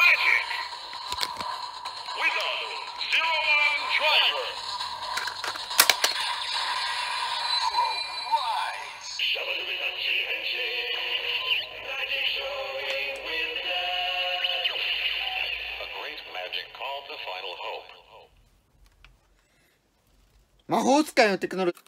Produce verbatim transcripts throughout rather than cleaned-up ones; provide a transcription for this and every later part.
魔法使いのテクノロジー。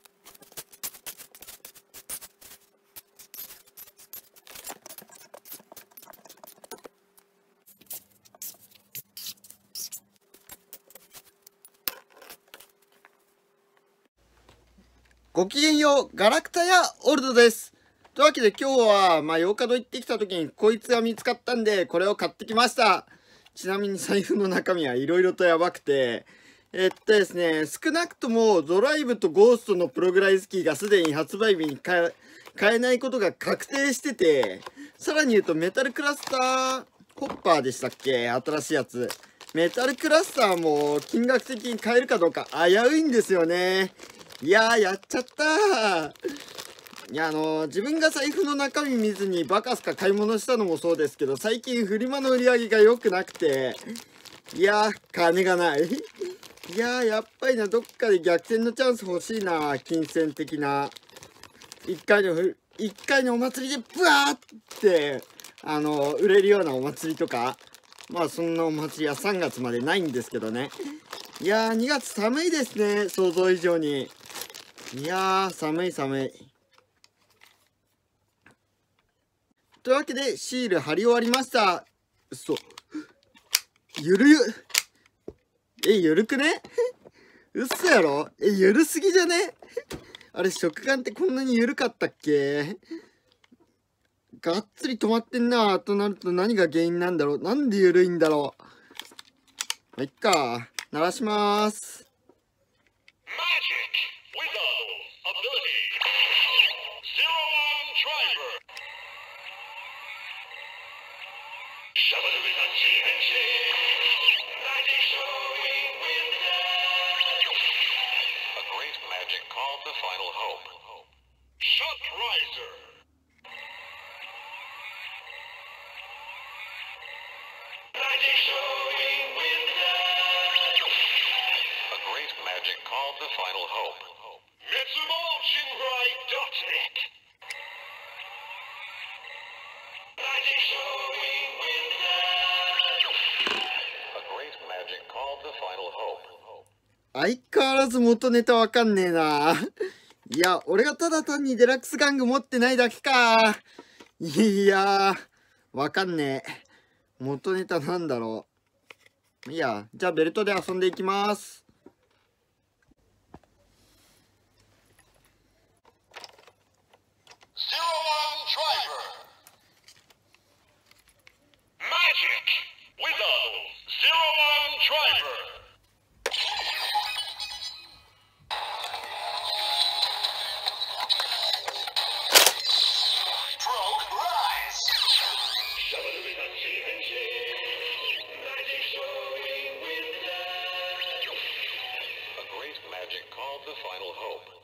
ごきげんよう、ガラクタやオルドです。というわけで今日は、まあ、洋華堂行ってきた時にこいつが見つかったんで、これを買ってきました。ちなみに財布の中身はいろいろとやばくて、えっとですね、少なくともドライブとゴーストのプログライズキーがすでに発売日に買え、買えないことが確定してて、さらに言うとメタルクラスターホッパーでしたっけ、新しいやつ。メタルクラスターも金額的に買えるかどうか危ういんですよね。いやー、やっちゃったー。いや、あのー、自分が財布の中身見ずにバカすか買い物したのもそうですけど、最近フリマの売り上げが良くなくて、いやー、金がない。いやー、やっぱりな、どっかで逆転のチャンス欲しいな、金銭的な。一回の、一回のお祭りでブワーって、あのー、売れるようなお祭りとか、まあそんなお祭りはさんがつまでないんですけどね。いやー、にがつ寒いですね、想像以上に。いやー、寒い寒い。というわけで、シール貼り終わりました。嘘。ゆるゆ、え、ゆるくね嘘やろえ、ゆるすぎじゃねあれ、食玩ってこんなにゆるかったっけ。がっつり止まってんなとなると何が原因なんだろう。なんでゆるいんだろう。まあ、いっか。鳴らしまーす。相変わらず元ネタわかんねえな。いや、俺がただ単にデラックス玩具持ってないだけか。いやー、わかんねえ。元ネタなんだろう。いいや、じゃあベルトで遊んでいきます。 Magic called the final hope.